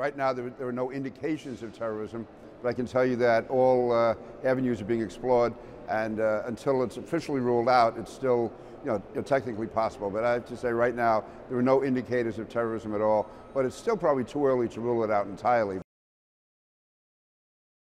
Right now, there are no indications of terrorism, but I can tell you that all avenues are being explored, and until it's officially ruled out, it's still technically possible. But I have to say right now, there are no indicators of terrorism at all, but it's still probably too early to rule it out entirely.